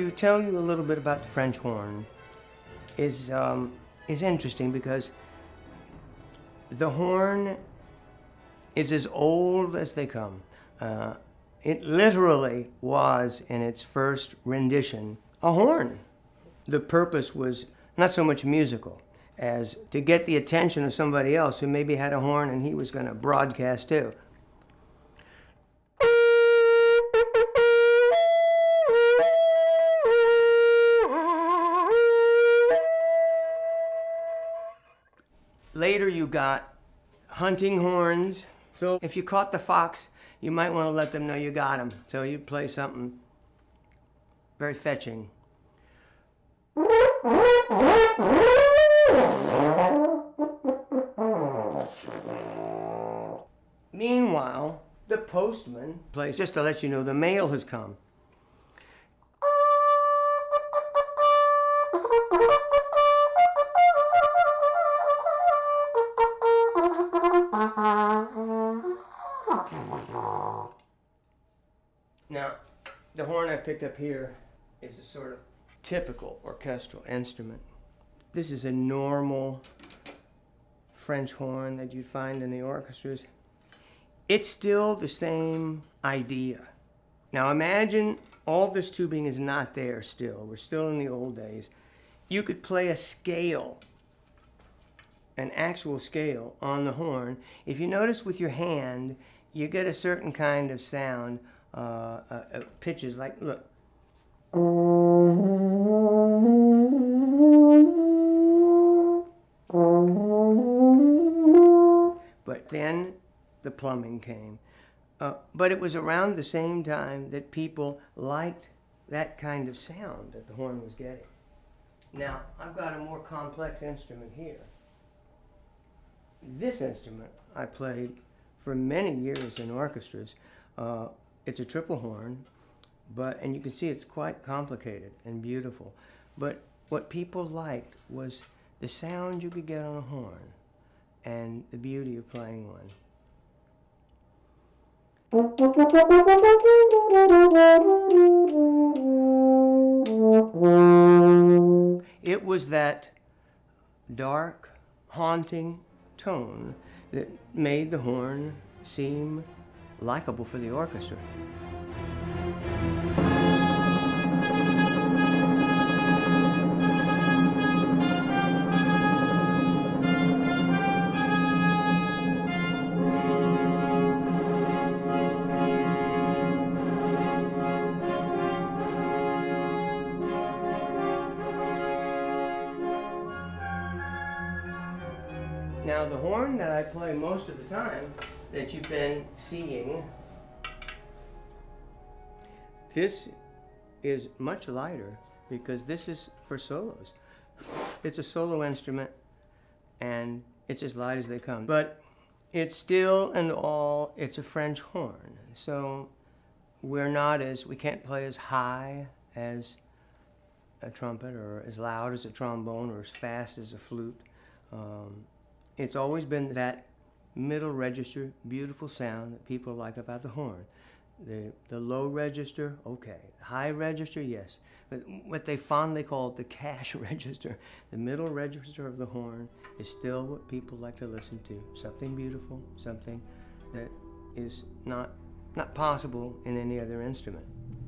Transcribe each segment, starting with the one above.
to tell you a little bit about the French horn is interesting because the horn is as old as they come. It literally was, in its first rendition, a horn. The purpose was not so much musical as to get the attention of somebody else who maybe had a horn and he was going to broadcast too. Later you got hunting horns. So if you caught the fox, you might want to let them know you got him. So you'd play something very fetching. Meanwhile, the postman plays just to let you know the mail has come. Now, the horn I picked up here is a sort of typical orchestral instrument. This is a normal French horn that you'd find in the orchestras. It's still the same idea. Now imagine all this tubing is not there still. We're still in the old days. You could play a scale, an actual scale on the horn. If you notice with your hand, you get a certain kind of sound, pitches like, look. But then the plumbing came. But it was around the same time that people liked that kind of sound that the horn was getting. Now, I've got a more complex instrument here. This instrument I played for many years in orchestras. It's a triple horn, and you can see it's quite complicated and beautiful. But what people liked was the sound you could get on a horn and the beauty of playing one. It was that dark, haunting tone that made the horn seem likable for the orchestra. Now the horn that I play most of the time that you've been seeing, this is much lighter because this is for solos. It's a solo instrument and it's as light as they come. But it's still and all, it's a French horn. So we can't play as high as a trumpet or as loud as a trombone or as fast as a flute. It's always been that middle register, beautiful sound that people like about the horn. The low register, okay. The high register, yes. But what they fondly call the cash register, the middle register of the horn, is still what people like to listen to. Something beautiful, something that is not possible in any other instrument.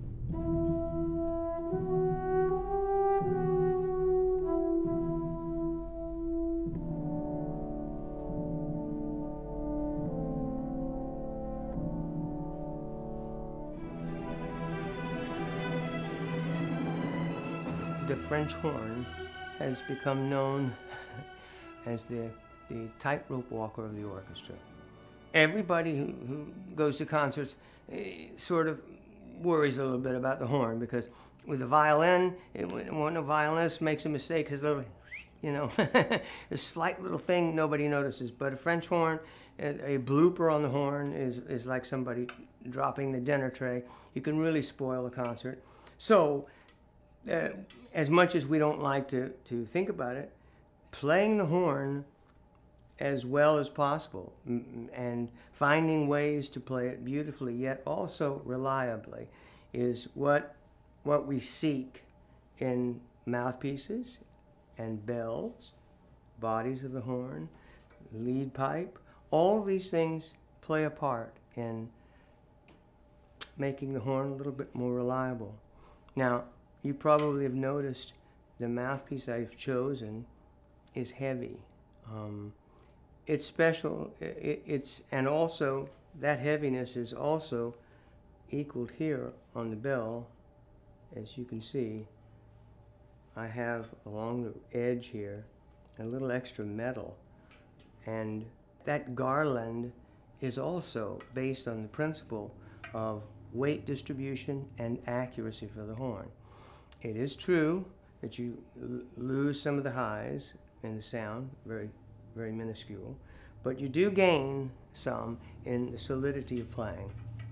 The French horn has become known as the tightrope walker of the orchestra. Everybody who goes to concerts sort of worries a little bit about the horn because with the violin, when a violinist makes a mistake, his little, a slight little thing nobody notices. But a French horn, a blooper on the horn is like somebody dropping the dinner tray. You can really spoil a concert. So, as much as we don't like to think about it, playing the horn as well as possible and finding ways to play it beautifully yet also reliably is what we seek in mouthpieces and bells, bodies of the horn, lead pipe. All these things play a part in making the horn a little bit more reliable. Now, you probably have noticed the mouthpiece I've chosen is heavy. It's special. And also that heaviness is also equaled here on the bell. As you can see, I have along the edge here a little extra metal, and that garland is also based on the principle of weight distribution and accuracy for the horn. It is true that you lose some of the highs in the sound, very, very minuscule, but you do gain some in the solidity of playing.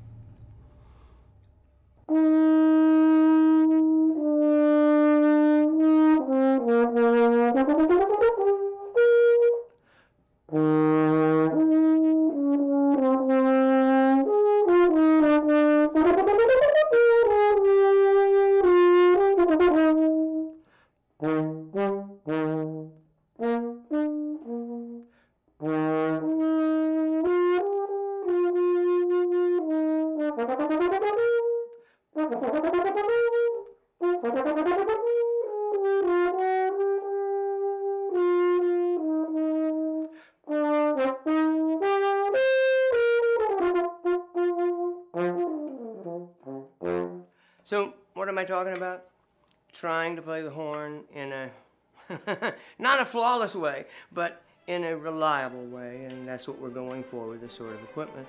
So, what am I talking about? Trying to play the horn in a, not a flawless way, but in a reliable way, and that's what we're going for with this sort of equipment.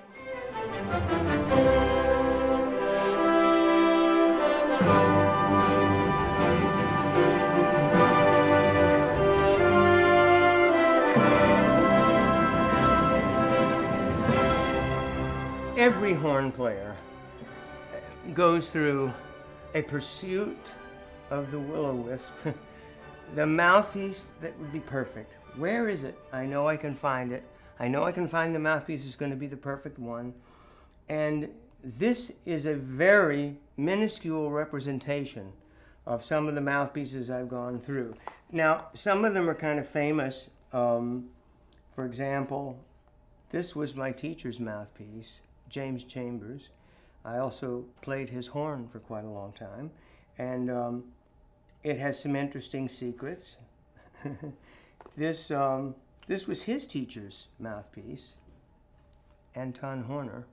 Every horn player goes through a pursuit of the will-o-wisp, the mouthpiece that would be perfect. Where is it? I know I can find it. I know I can find the mouthpiece is going to be the perfect one. And this is a very minuscule representation of some of the mouthpieces I've gone through. Now, some of them are kind of famous. For example, this was my teacher's mouthpiece, James Chambers. I also played his horn for quite a long time, and it has some interesting secrets. This was his teacher's mouthpiece, Anton Horner,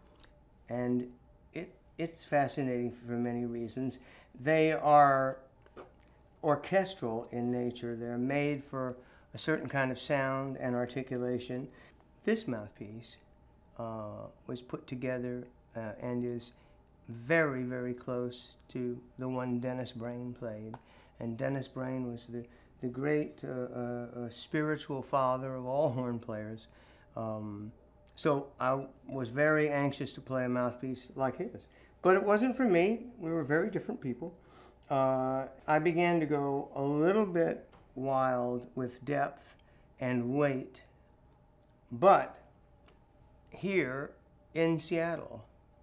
and it's fascinating for many reasons. They are orchestral in nature. They're made for a certain kind of sound and articulation. This mouthpiece was put together and is very, very close to the one Dennis Brain played. And Dennis Brain was the great spiritual father of all horn players. So I was very anxious to play a mouthpiece like his. But it wasn't for me. We were very different people. I began to go a little bit wild with depth and weight. But here in Seattle,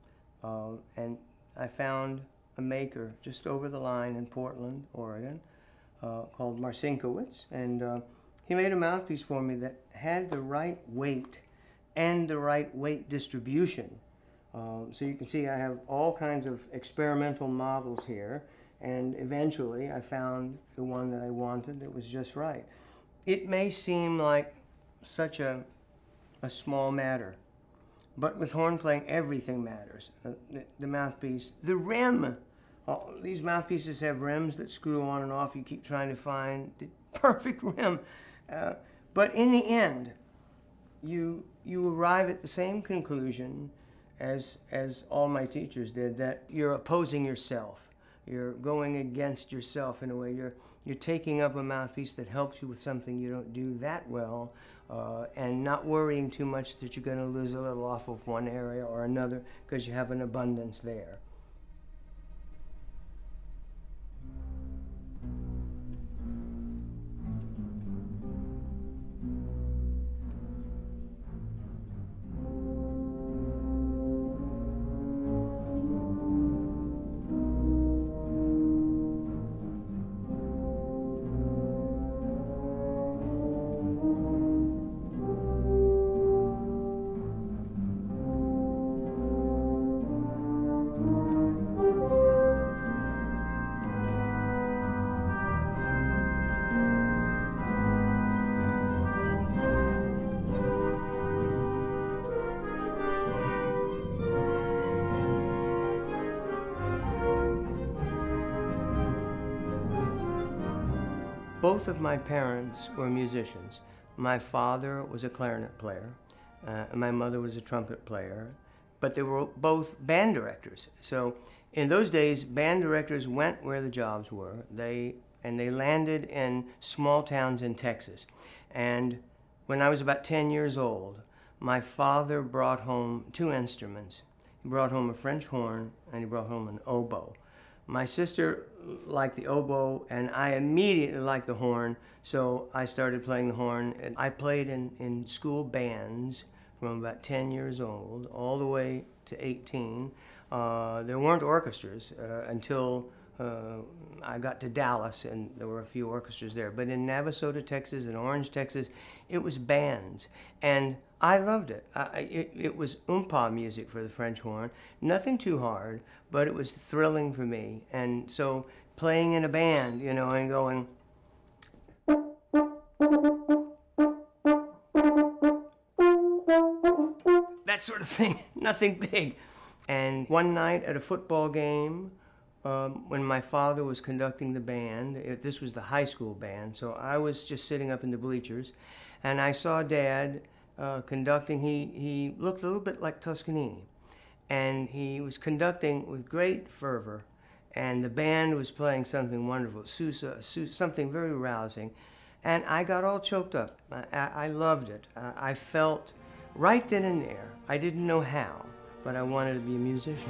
and I found a maker just over the line in Portland, Oregon, called Marcinkowitz, and he made a mouthpiece for me that had the right weight and the right weight distribution. So you can see I have all kinds of experimental models here, and eventually I found the one that I wanted that was just right. It may seem like such a small matter, but with horn playing, everything matters. The mouthpiece, the rim. These mouthpieces have rims that screw on and off. You keep trying to find the perfect rim. But in the end, you arrive at the same conclusion as all my teachers did, that you're opposing yourself. You're going against yourself in a way. You're taking up a mouthpiece that helps you with something you don't do that well, and not worrying too much that you're going to lose a little off of one area or another because you have an abundance there. Both of my parents were musicians. My father was a clarinet player, and my mother was a trumpet player, but they were both band directors. So in those days, band directors went where the jobs were. They landed in small towns in Texas. And when I was about 10 years old, my father brought home 2 instruments. He brought home a French horn and he brought home an oboe. My sister liked the oboe and I immediately liked the horn, so I started playing the horn. And I played in school bands from about 10 years old all the way to 18. There weren't orchestras until I got to Dallas, and there were a few orchestras there. But in Navasota, Texas, and Orange, Texas, it was bands. And I loved it. It was oompa music for the French horn. Nothing too hard, but it was thrilling for me. And so playing in a band, you know, and going... that sort of thing, nothing big. And one night at a football game, when my father was conducting the band, this was the high school band, so I was just sitting up in the bleachers, and I saw Dad conducting. He looked a little bit like Toscanini, and he was conducting with great fervor, and the band was playing something wonderful, Sousa, something very rousing, and I got all choked up. I loved it. I felt right then and there, I didn't know how, but I wanted to be a musician.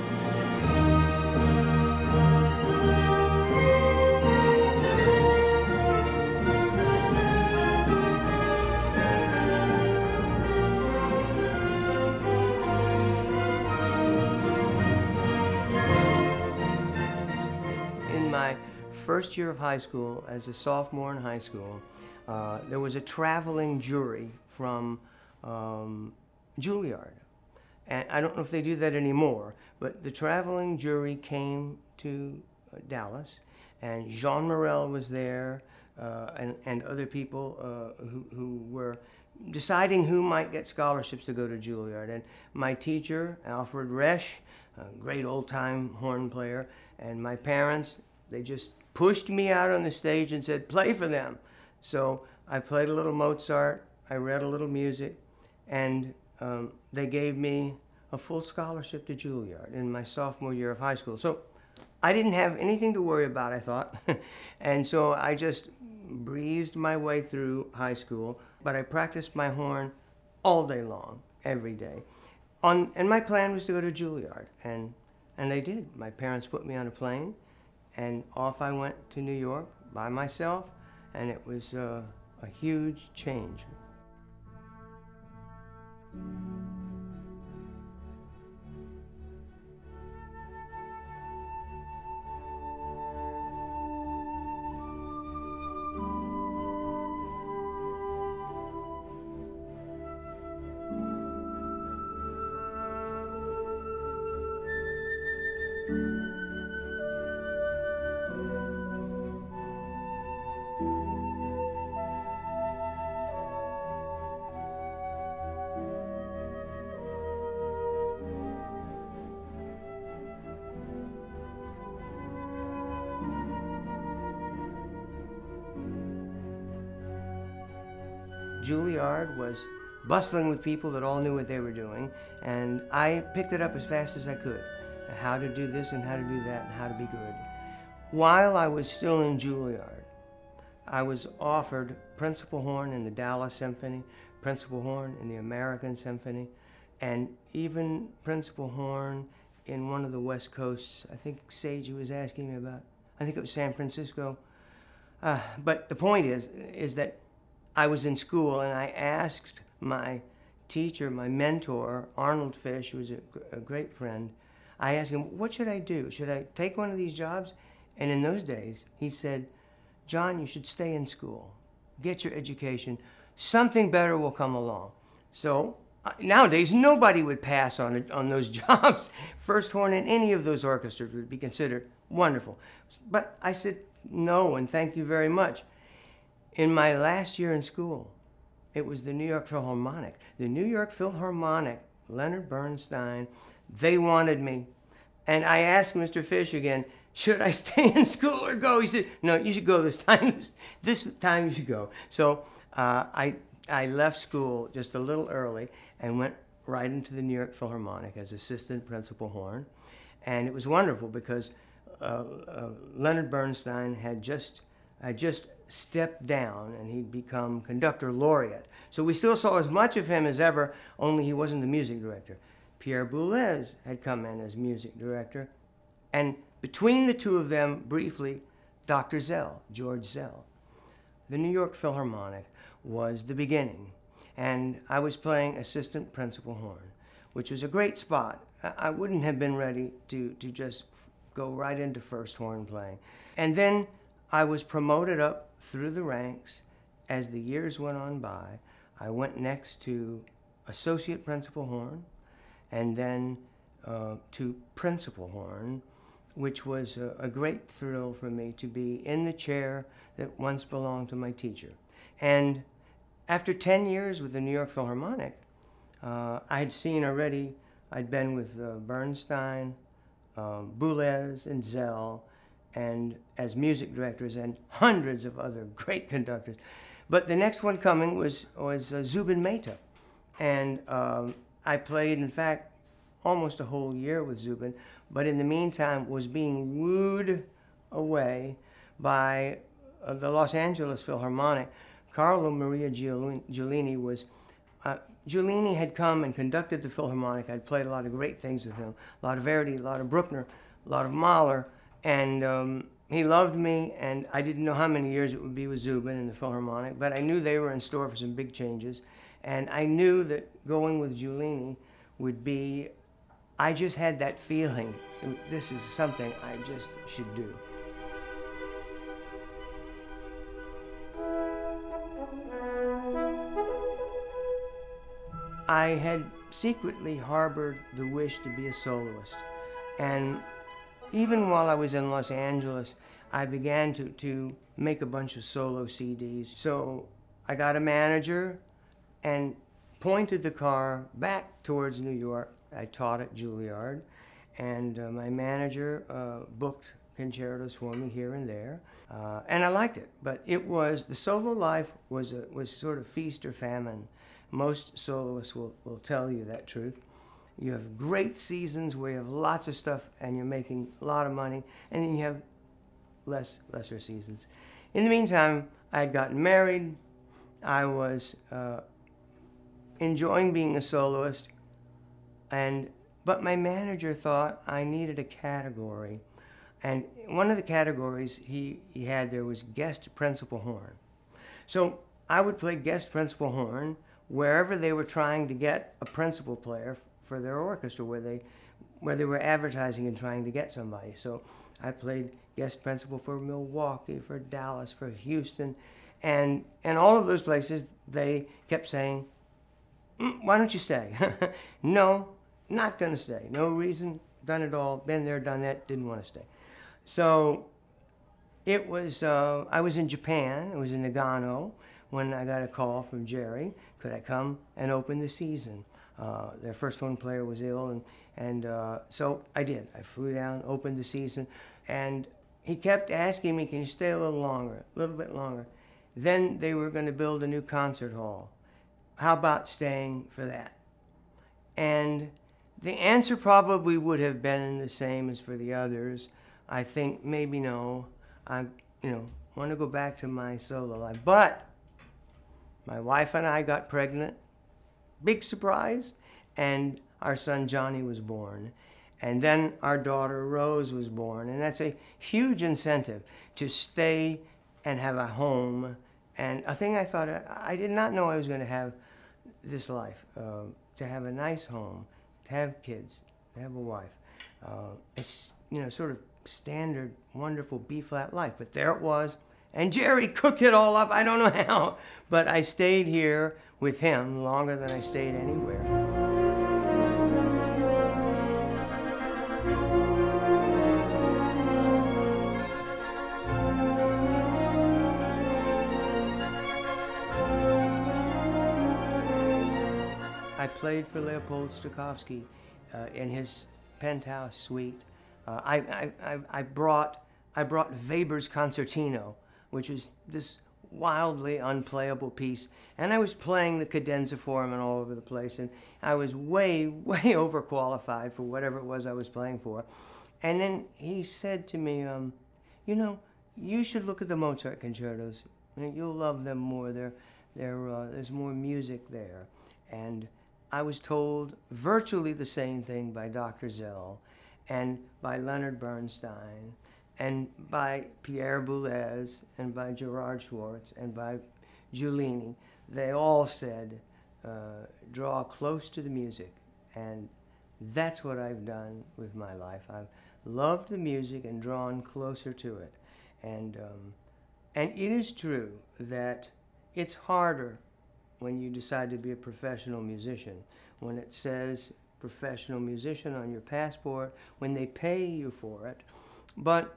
In my first year of high school, as a sophomore in high school, there was a traveling jury from Juilliard. And I don't know if they do that anymore, but the traveling jury came to Dallas, and Jean Morel was there, and other people who were deciding who might get scholarships to go to Juilliard. And my teacher, Alfred Resch, a great old-time horn player, and my parents, they just pushed me out on the stage and said, play for them. So I played a little Mozart, I read a little music, and they gave me a full scholarship to Juilliard in my sophomore year of high school. So I didn't have anything to worry about, I thought. And so I just breezed my way through high school, but I practiced my horn all day long, every day. And my plan was to go to Juilliard, and they did. My parents put me on a plane, and off I went to New York by myself, and it was a huge change. Juilliard was bustling with people that all knew what they were doing, and I picked it up as fast as I could. How to do this and how to do that and how to be good. While I was still in Juilliard, I was offered principal horn in the Dallas Symphony, principal horn in the American Symphony, and even principal horn in one of the West Coasts. I think Sage was asking me about, I think it was San Francisco. But the point is that I was in school, and I asked my teacher, my mentor, Arnold Fish, who was a great friend, I asked him, what should I do? Should I take one of these jobs? And in those days, he said, John, you should stay in school. Get your education. Something better will come along. So nowadays, nobody would pass on those jobs. First horn in any of those orchestras would be considered wonderful. But I said, no, and thank you very much. In my last year in school, it was the New York Philharmonic. The New York Philharmonic, Leonard Bernstein, they wanted me. And I asked Mr. Fish again, should I stay in school or go? He said, no, you should go this time. This time you should go. So I left school just a little early and went right into the New York Philharmonic as assistant principal horn. And it was wonderful because Leonard Bernstein had just stepped down and he'd become conductor laureate. So we still saw as much of him as ever, only he wasn't the music director. Pierre Boulez had come in as music director. And between the two of them, briefly, Dr. Zell, George Zell. The New York Philharmonic was the beginning. And I was playing assistant principal horn, which was a great spot. I wouldn't have been ready to just go right into first horn playing. And then I was promoted up through the ranks. As the years went on by, I went next to associate principal horn, and then to principal horn, which was a great thrill for me to be in the chair that once belonged to my teacher. And after 10 years with the New York Philharmonic, I had seen already, I'd been with Bernstein, Boulez, and Zell, and as music directors, and hundreds of other great conductors. But the next one coming was Zubin Mehta. And I played, in fact, almost a whole year with Zubin, but in the meantime was being wooed away by the Los Angeles Philharmonic. Carlo Maria Giulini was, Giulini had come and conducted the Philharmonic. I'd played a lot of great things with him, a lot of Verdi, a lot of Bruckner, a lot of Mahler, and he loved me, and I didn't know how many years it would be with Zubin in the Philharmonic, but I knew they were in store for some big changes, and I knew that going with Giulini would be, I just had that feeling, this is something I just should do. I had secretly harbored the wish to be a soloist. And even while I was in Los Angeles, I began to make a bunch of solo CDs. So I got a manager and pointed the car back towards New York. I taught at Juilliard, and my manager booked concertos for me here and there, and I liked it. But it was, the solo life was sort of feast or famine. Most soloists will tell you that truth. You have great seasons where you have lots of stuff and you're making a lot of money, and then you have lesser seasons. In the meantime, I had gotten married. I was enjoying being a soloist, but my manager thought I needed a category. And one of the categories he had there was guest principal horn. So I would play guest principal horn wherever they were trying to get a principal player for their orchestra, where they were advertising and trying to get somebody. So I played guest principal for Milwaukee, for Dallas, for Houston, and all of those places they kept saying, why don't you stay? No, not gonna stay. No reason, done it all, been there, done that, didn't want to stay. So it was, I was in Japan, I was in Nagano, when I got a call from Jerry, could I come and open the season? Their first horn player was ill, and so I did. I flew down, opened the season, and he kept asking me, can you stay a little bit longer? Then they were going to build a new concert hall. How about staying for that? And the answer probably would have been the same as for the others. I think maybe no. I want to go back to my solo life. But my wife and I got pregnant. Big surprise. And our son Johnny was born. And then our daughter Rose was born. And that's a huge incentive to stay and have a home. And a thing I thought, I did not know I was going to have this life, to have a nice home, to have kids, to have a wife. It's, sort of standard, wonderful B-flat life. But there it was. And Jerry cooked it all up. I don't know how. But I stayed here with him longer than I stayed anywhere. I played for Leopold Stokowski in his penthouse suite I brought Weber's Concertino, which was this wildly unplayable piece, and I was playing the cadenza for him and all over the place, and I was way overqualified for whatever it was I was playing for. And then he said to me, you know, you should look at the Mozart concertos. You'll love them more. There's more music there. And I was told virtually the same thing by Dr. Zell and by Leonard Bernstein and by Pierre Boulez and by Gerard Schwartz and by Giulini. They all said, draw close to the music. And that's what I've done with my life. I've loved the music and drawn closer to it. And it is true that it's harder when you decide to be a professional musician, when it says professional musician on your passport, when they pay you for it. But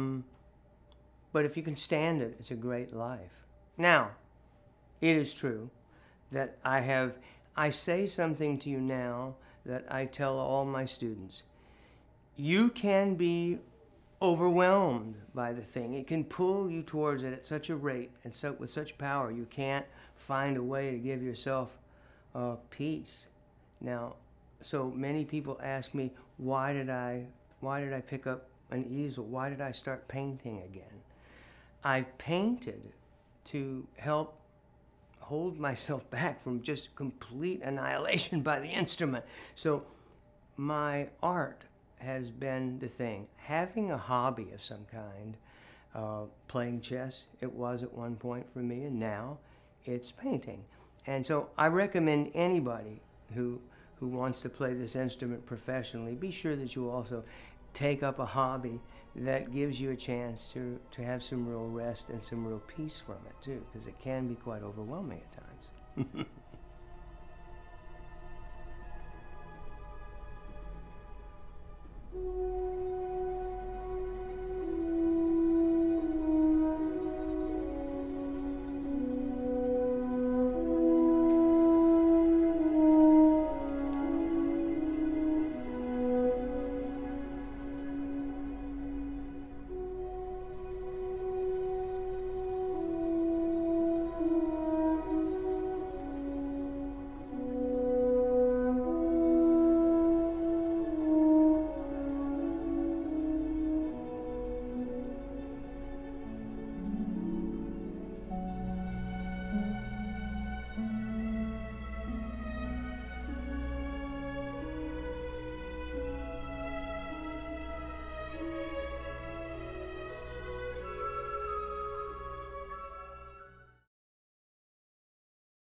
if you can stand it, it's a great life. Now, it is true that I say something to you now that I tell all my students. You can be overwhelmed by the thing. It can pull you towards it at such a rate and so with such power you can't find a way to give yourself peace. Now, so many people ask me, why did I pick up an easel? Why did I start painting again? I painted to help hold myself back from just complete annihilation by the instrument. So my art has been the thing. Having a hobby of some kind, playing chess, it was at one point for me, and now it's painting. And so I recommend anybody who wants to play this instrument professionally, be sure that you also take up a hobby that gives you a chance to have some real rest and some real peace from it too, because it can be quite overwhelming at times.